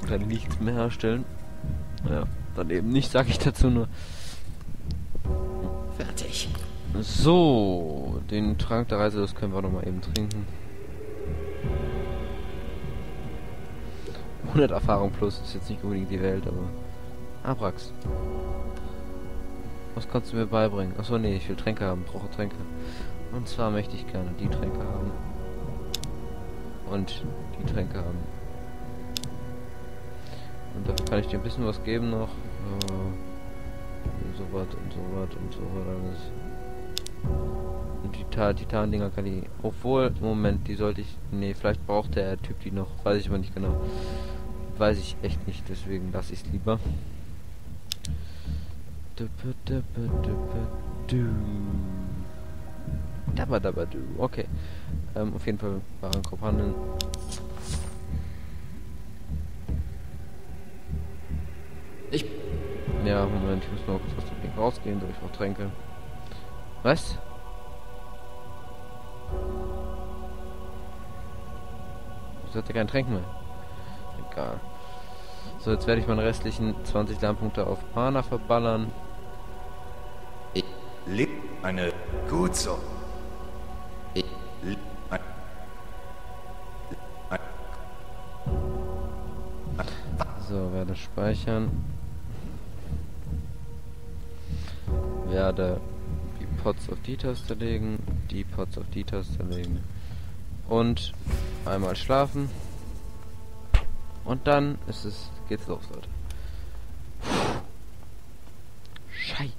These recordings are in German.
kann ich nichts mehr herstellen. Ja, dann eben nicht, sage ich dazu nur. Fertig. So, den Trank der Reise, das können wir noch mal eben trinken. 100 Erfahrung plus, ist jetzt nicht unbedingt die Welt, aber... Abrax. Was kannst du mir beibringen? Achso, nee, ich will Tränke haben, brauche Tränke. Und zwar möchte ich gerne die Tränke haben. Und die Tränke haben. Und dafür kann ich dir ein bisschen was geben noch. Und so was und so was und so was alles. Und die Titan-Dinger kann ich... Obwohl, Moment, die sollte ich... Nee, vielleicht braucht der Typ die noch. Weiß ich aber nicht genau. Weiß ich echt nicht, deswegen lasse ich es lieber. Okay. Auf jeden Fall Warenkorb handeln. Ja, Moment, ich muss noch kurz aus dem Ding rausgehen, durch auch Tränke. Was? Ich hatte kein Tränken mehr. Egal. So, jetzt werde ich meine restlichen 20 Lernpunkte auf Mana verballern. Eine gut so. So, werde speichern. Werde die Pots auf die Taste legen, die Pots auf die Taste legen. Und einmal schlafen. Und dann geht's los, Leute. Scheiße.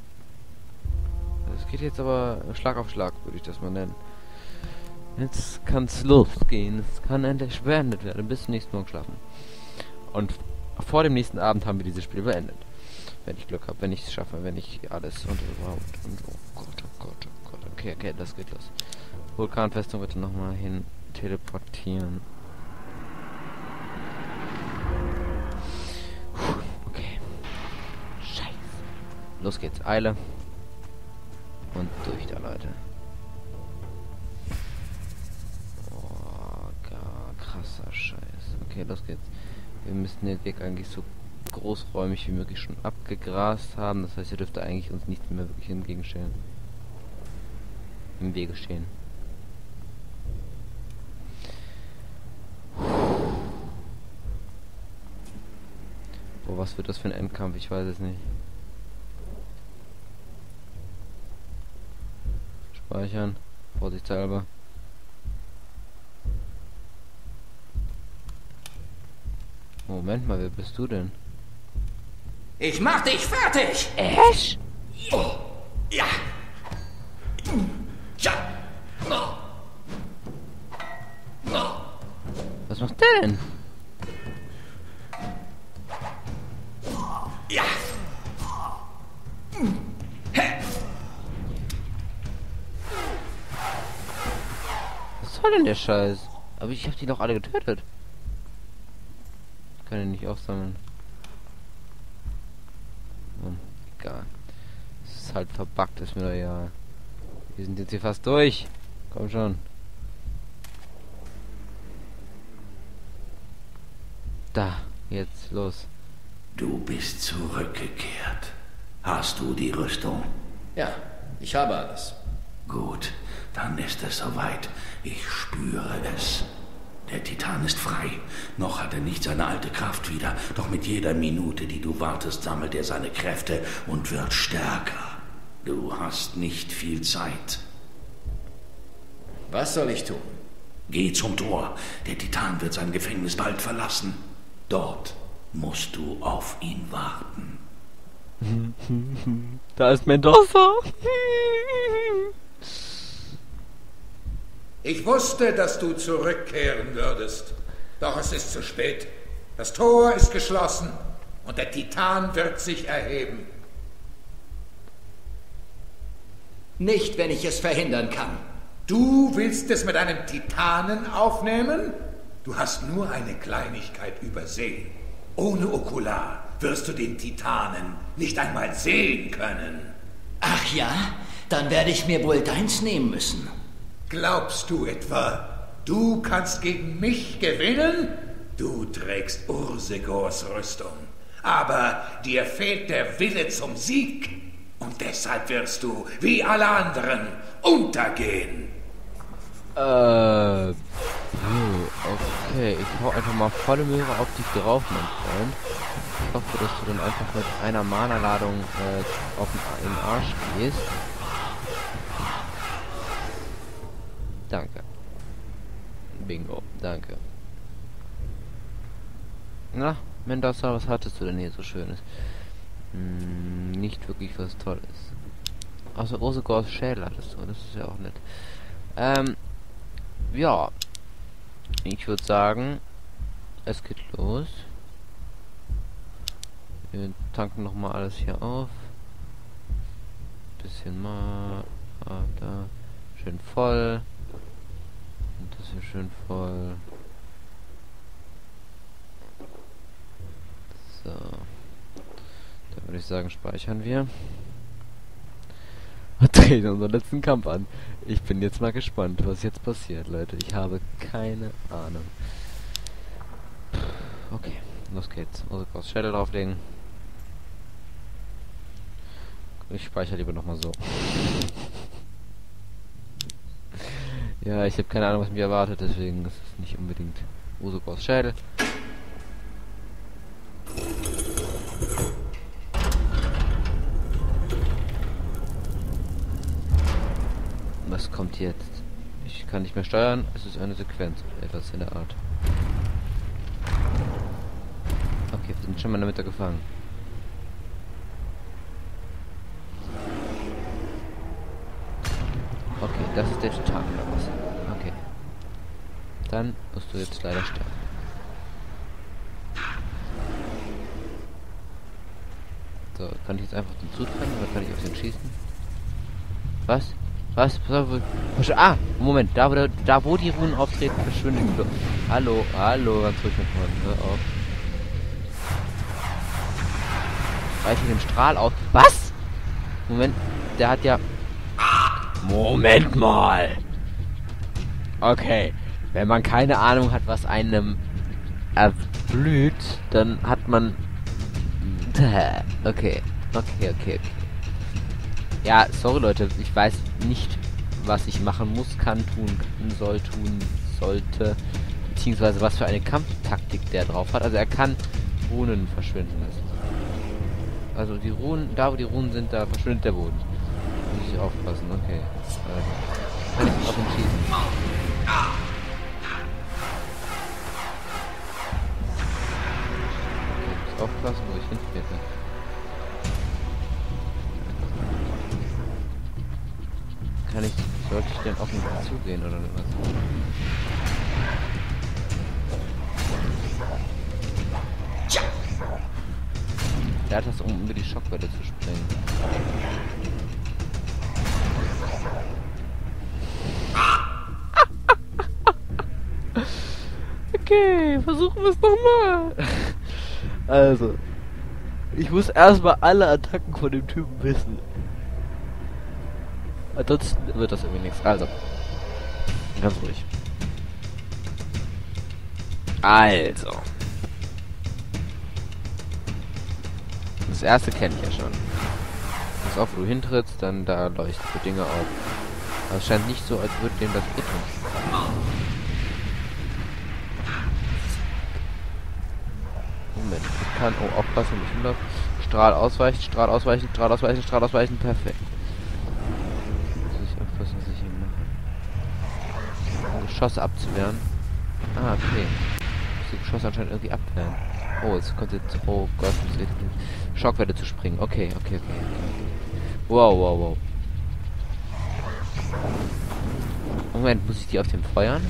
Das geht jetzt aber Schlag auf Schlag, würde ich das mal nennen. Jetzt kann's losgehen. Es kann endlich beendet werden. Bis zum nächsten Morgen schlafen. Und vor dem nächsten Abend haben wir dieses Spiel beendet. Wenn ich Glück habe, wenn ich es schaffe, wenn ich alles und überhaupt. Und oh Gott, oh Gott, oh Gott. Okay, das geht los. Vulkanfestung bitte nochmal hin teleportieren. Okay. Scheiße. Los geht's. Eile. Und durch da, Leute. Oh, krasser Scheiß. Okay, los geht's. Wir müssen den Weg eigentlich so großräumig wie möglich schon abgegrast haben. Das heißt, hier dürfte eigentlich uns nichts mehr wirklich entgegenstehen. Im Wege stehen. Boah, was wird das für ein Endkampf? Ich weiß es nicht. Speichern. Vorsichtshalber. Moment mal, wer bist du denn? Ich mach dich fertig! Ash? Oh, ja! Ja! Was macht der denn? Ja! Was soll denn der Scheiß? Aber ich hab die doch alle getötet. Kann ich nicht aufsammeln. Egal. Es ist halt verbuggt, ist mir doch egal. Wir sind jetzt hier fast durch. Komm schon. Da, jetzt los. Du bist zurückgekehrt. Hast du die Rüstung? Ja, ich habe alles. Gut, dann ist es soweit. Ich spüre es. Der Titan ist frei. Noch hat er nicht seine alte Kraft wieder. Doch mit jeder Minute, die du wartest, sammelt er seine Kräfte und wird stärker. Du hast nicht viel Zeit. Was soll ich tun? Geh zum Tor. Der Titan wird sein Gefängnis bald verlassen. Dort musst du auf ihn warten. Da ist Mendoza. Ich wusste, dass du zurückkehren würdest. Doch es ist zu spät. Das Tor ist geschlossen und der Titan wird sich erheben. Nicht, wenn ich es verhindern kann. Du willst es mit einem Titanen aufnehmen? Du hast nur eine Kleinigkeit übersehen. Ohne Okular wirst du den Titanen nicht einmal sehen können. Ach ja? Dann werde ich mir wohl deins nehmen müssen. Glaubst du etwa, du kannst gegen mich gewinnen? Du trägst Ursegors Rüstung, aber dir fehlt der Wille zum Sieg. Und deshalb wirst du, wie alle anderen, untergehen. Okay, ich hau einfach mal volle Möhre auf dich drauf, mein Freund. Ich hoffe, dass du dann einfach mit einer Mana-Ladung in den Arsch gehst. Danke. Bingo, danke. Na, Mendoza, was hattest du denn hier so Schönes? Nicht wirklich was Tolles. Außer Ursegors Schädel hattest du, das ist ja auch nett. Ja. Ich würde sagen, es geht los. Wir tanken noch mal alles hier auf. Bisschen mal. Da. Schön voll. Und das hier schön voll. So. Dann würde ich sagen, speichern wir. Und treten unseren letzten Kampf an. Ich bin jetzt mal gespannt, was jetzt passiert, Leute. Ich habe keine Ahnung. Okay, los geht's. Ursegors Schädel drauflegen. Ich speichere lieber nochmal so. Ja, ich habe keine Ahnung, was mich erwartet, deswegen ist es nicht unbedingt Ursegors Schädel. Was kommt jetzt? Ich kann nicht mehr steuern, es ist eine Sequenz oder etwas in der Art. Okay, wir sind schon mal in der Mitte gefangen. Okay, das ist der Titan oder was? Okay. Dann musst du jetzt leider sterben. So, kann ich jetzt einfach den zutrennen oder kann ich auf den schießen? Was? Was? Ah! Moment, da wo die Runen auftreten, verschwindet die Luft. Hallo, ganz ruhig mit Freunden, hör auf. Weiche den Strahl auf. Was? Moment, der hat ja... Moment mal! Okay, wenn man keine Ahnung hat, was einem erblüht, dann hat man... Okay. Ja, sorry Leute, ich weiß nicht, was ich machen muss, kann, tun sollte, beziehungsweise was für eine Kampftaktik der drauf hat. Also er kann Runen verschwinden lassen. Also die Runen, da wo die Runen sind, da verschwindet der Boden. Muss ich aufpassen, okay. Kann ich auf ihn schießen. Okay, ich muss aufpassen, wo ich hintrete. Sollte ich denn auf ihn zugehen oder was? Der hat das, um über die Schockwelle zu springen. Okay, versuchen wir es nochmal. Also, ich muss erstmal alle Attacken von dem Typen wissen. Ansonsten wird das irgendwie nichts. Also, ganz ruhig. Also. Das erste kenne ich ja schon. Pass auf, wo du hintrittst, dann da leuchten die Dinge auf. Aber es scheint nicht so, als würde dem das wehtun. Moment, ich kann... Oh, aufpassen, wenn ich hinlaufe. Strahl ausweichen, Strahl ausweichen, Strahl ausweichen, Strahl ausweichen, perfekt. Was muss ich hier machen? Um Geschosse abzuwehren. Ah, okay. Ich muss die Geschosse anscheinend irgendwie abwehren. Oh, jetzt kommt jetzt... Oh Gott, es geht nicht. Schockwelle zu springen. Okay. Wow. Moment, muss ich die auf dem feuern?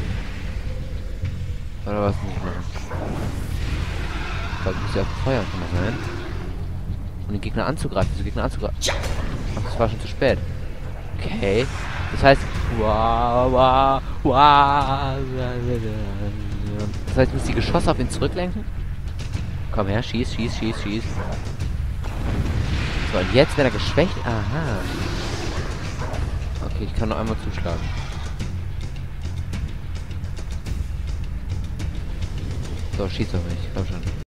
Oder was muss ich machen? Ich glaube, ich muss die auf dem feuern, kann das sein? Um den Gegner anzugreifen. Ach, das war schon zu spät. Okay. Das heißt... Das heißt, ich muss die Geschosse auf ihn zurücklenken? Komm her, schieß. So, und jetzt, wenn er geschwächt... Aha. Okay, ich kann noch einmal zuschlagen. So, schieß auf mich. Komm schon.